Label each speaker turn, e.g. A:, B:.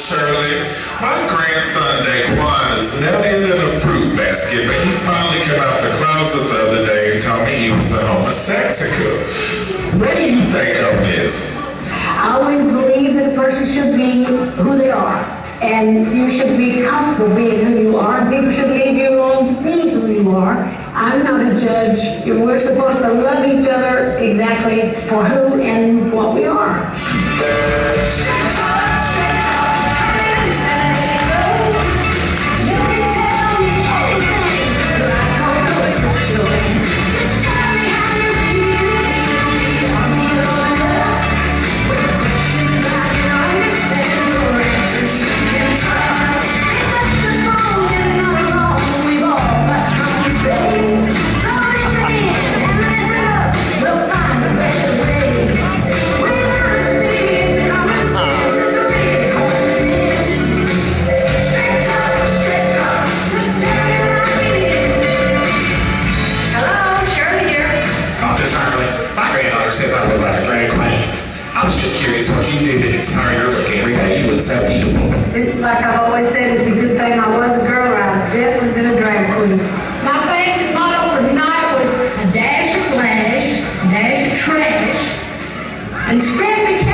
A: Shirley. My grandson Daquan is nelly in a fruit basket, but he finally came out the closet the other day and told me he was a homosexual. What do you think of this?
B: I always believe that a person should be who they are. And you should be comfortable being who you are. People should leave you alone to be who you are. I'm not a judge. We're supposed to love each other exactly for who and what we are.
C: Says I look like a drag queen. I was just curious what you do to inspire your look every day. You look so beautiful.
B: Like I've always said, it's a good thing I was a girl, or I've definitely been a drag queen. My fashion motto for tonight was a dash of flash, a dash of trash, and scrappy